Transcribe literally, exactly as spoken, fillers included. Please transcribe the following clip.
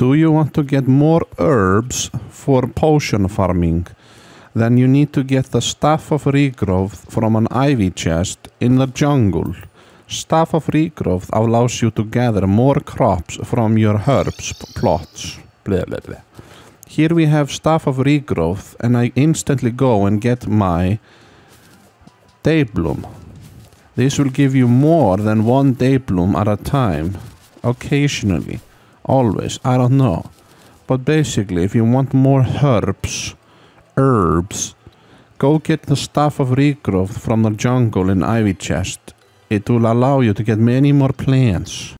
Do you want to get more herbs for potion farming? Then you need to get the Staff of Regrowth from an ivy chest in the jungle. Staff of Regrowth allows you to gather more crops from your herbs plots. Blah, blah, blah. Here we have Staff of Regrowth, and I instantly go and get my Daybloom. This will give you more than one Daybloom at a time. Occasionally. Always. I don't know. But basically, if you want more herbs, herbs, go get the Staff of Regrowth from the jungle in ivy chest. It will allow you to get many more plants.